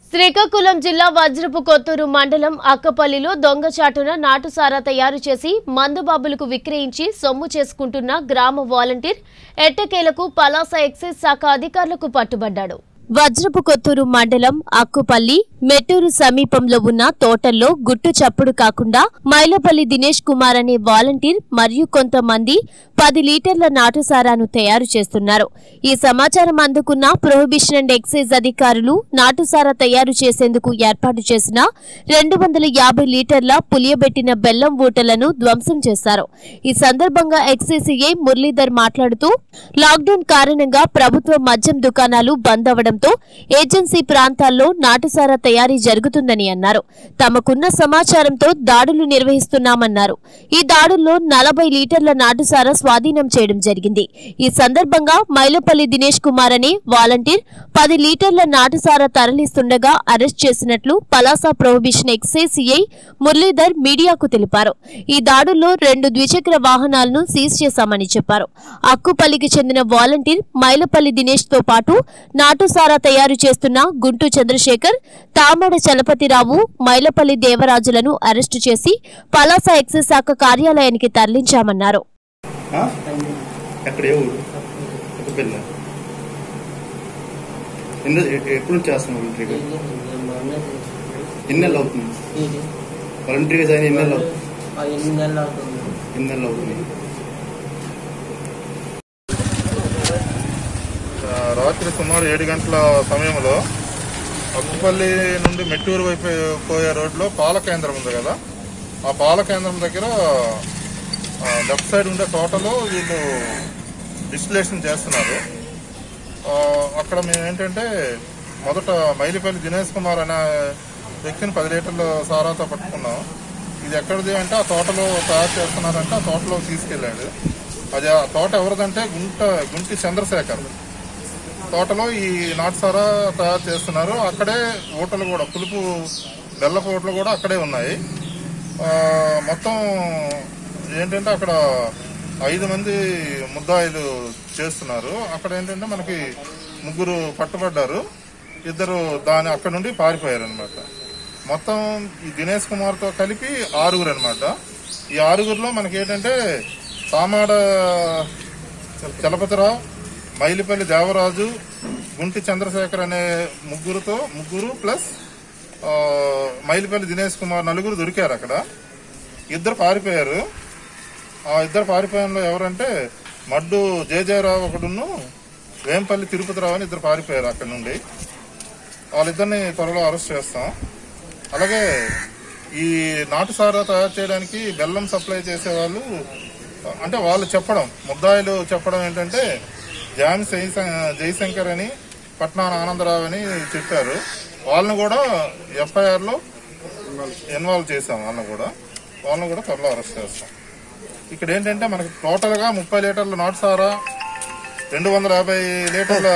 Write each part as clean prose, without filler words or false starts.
శ్రీకాకుళం జిల్లా వజ్రపు కొత్తూరు మండలం అక్కపల్లిలో దొంగచాటున నాటుసారా తయారు చేసి మందుబాబులకు విక్రయించి సొమ్ము చేసుకుంటున్న గ్రామ వాలంటీర్ ఎట్టకేలకు పలాస ఎక్సైజ్ శాఖ అధికారులకు పట్టుబడ్డాడు. వజ్రపు కొత్తూరు మండలం అక్కుపల్లి మెట్టూరు సమీపంలో ఉన్న తోటల్లో గుట్టు చప్పుడు కాకుండా మైలపల్లి దినేష్ కుమార్ అనే వాలంటీర్ మరియు కొంతమంది 10 లీటర్ల నాటుసారాను తయారు చేస్తున్నారు. ఈ సమాచారం అందుకున్న ప్రొహిబిషన్ అండ్ ఎక్సైజ్ అధికారులు నాటుసారా తయారు చేసేందుకు ఏర్పాటు చేసిన 250 లీటర్ల పులియబెట్టిన బెల్లం ఊటలను ధ్వంసం చేశారు. ఈ సందర్భంగా ఎక్సైజ్ మురళీధర్ మాట్లాడుతూ లాక్డౌన్ కారణంగా ప్రభుత్వ మద్యం దుకాణాలు బంద్ అవడంతో ఏజెన్సీ ప్రాంతాల్లో నాటుసారా తయారీ జరుగుతుందని అన్నారు. తమకున్న సమాచారంతో దాడులు నిర్వహిస్తున్నామన్నారు. ఈ దాడుల్లో 40 లీటర్ల నాటుసారా స్వాధీనం చేయడం జరిగింది. ఈ సందర్భంగా మైలపల్లి దినేష్ కుమార్ అనే వాలంటీర్ 10 లీటర్ల నాటుసారా తరలిస్తుండగా అరెస్ట్ చేసినట్లు Palasa prohibition excise CI Muralidhar మీడియాకు తెలిపారు. ఈ దాడుల్లో 2 ద్విచక్ర వాహనాలను సీజ్ చేశామని చెప్పారు. అక్కుపల్లికి చెందిన వాలంటీర్ మైలపల్లి దినేష్ తో పాటు నాటుసారా తయారు చేస్తున్న గుంటు చంద్రశేఖర్, తామడ చలపతిరావు, మైలపల్లి దేవరాజులను అరెస్టు చేసి పలాస ఎక్సైజ్ శాఖ కార్యాలయానికి తరలించామన్నారు. రాత్రి సుమారు 7 గంటల సమయంలో అక్కుపల్లి నుండి మెట్టూరు వైపు పోయే రోడ్లో పాల కేంద్రం ఉంది కదా, ఆ పాల కేంద్రం దగ్గర లెఫ్ట్ సైడ్ ఉండే తోటలో వీళ్ళు డిస్టిలేషన్ చేస్తున్నారు. అక్కడ మేము ఏంటంటే మొదట మైలిపల్లి దినేష్ కుమార్ అనే వ్యక్తిని 10 లీటర్ల సారాతో పట్టుకున్నాం. ఇది ఎక్కడిది అంటే ఆ తోటలో తయారు చేస్తున్నారంటే ఆ తోటలో తీసుకెళ్ళాడు. అది ఆ తోట ఎవరిదంటే గుంటి చంద్రశేఖర్ తోటలో ఈ నాటుసారా తయారు చేస్తున్నారు. అక్కడే ఊటలు కూడా, పులుపు బెల్లపు ఊటలు కూడా అక్కడే ఉన్నాయి. మొత్తం ఏంటంటే అక్కడ 5 మంది ముద్దాయిలు చేస్తున్నారు. అక్కడ ఏంటంటే మనకి 3 పట్టుబడ్డారు, 2 అక్కడ నుండి పారిపోయారు అనమాట. మొత్తం ఈ దినేష్ కుమార్తో కలిపి 6 అనమాట. ఈ 6లో మనకి ఏంటంటే తామాడ చలపతిరావు, మైలిపల్లి దేవరాజు, గుంటి చంద్రశేఖర్ అనే 3 ప్లస్ మైలిపల్లి దినేష్ కుమార్ 4 దొరికారు. అక్కడ 2 పారిపోయారు. ఆ 2 పారిపోయంలో ఎవరంటే మడ్డు జయజయరావు ఒకడును, వేంపల్లి తిరుపతిరావు అని 2 పారిపోయారు అక్కడ నుండి. వాళ్ళిద్దరిని త్వరలో అరెస్ట్ చేస్తాం. అలాగే ఈ నాటుసారా తయారు చేయడానికి బెల్లం సప్లై చేసేవాళ్ళు అంటే వాళ్ళు చెప్పడం, ముద్దాయిలు చెప్పడం ఏంటంటే జామి జయశంకర్ అని, పట్నాన ఆనందరావు అని చెప్పారు. వాళ్ళని కూడా ఎఫ్ఐఆర్లో ఇన్వాల్వ్ చేశాం. వాళ్ళని కూడా త్వరలో అరెస్ట్ చేస్తాం. ఇక్కడ ఏంటంటే మనకి టోటల్గా 30 లీటర్ల నాటుసారా, 250 లీటర్ల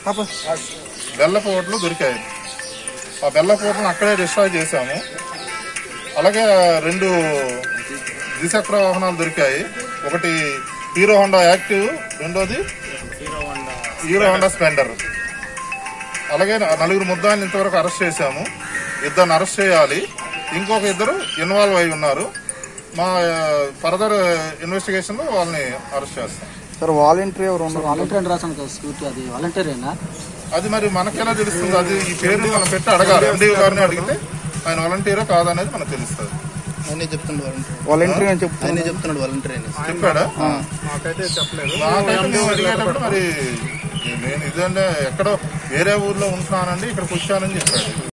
బెల్లపు ఓట్లు దొరికాయి. ఆ బెల్లపు ఓట్లను అక్కడే డిస్ట్రాయ్ చేశాము. అలాగే 2 ద్విచక్ర వాహనాలు దొరికాయి. ఒకటి హీరో హోండా యాక్టివ్, రెండోది హీరో హోండా స్ప్లెండర్. అలాగే 4 ముద్దాయిలను ఇంతవరకు అరెస్ట్ చేశాము. 2 అరెస్ట్ చేయాలి, ఇంకొక 2 ఇన్వాల్వ్ అయి ఉన్నారు. మా ఫర్దర్ ఇన్వెస్టిగేషన్ లో వాళ్ళని అరెస్ట్ చేస్తాం. సార్ వాలంటీర్ ఎవరు వాలంటీర్ రాసాను కదా స్కూటీ, అది వాలంటీరేనా? అది మరి మనకెలా తెలుస్తుంది? అది ఈ పేరు మనం పెట్టి అడగాలి. ఎండీ గారిని అడిగితే ఆయన వాలంటీరా కాదనేది మనకు తెలుస్తుంది. వాలంటీర్ అని చెప్తున్నాడు. చెప్పాడా? నాకైతే చెప్పలేదు. అడిగేటప్పుడు మరి నేను ఇదంటే ఎక్కడో వేరే ఊర్లో ఉంటున్నానండి, ఇక్కడికి వచ్చానని చెప్పాడు.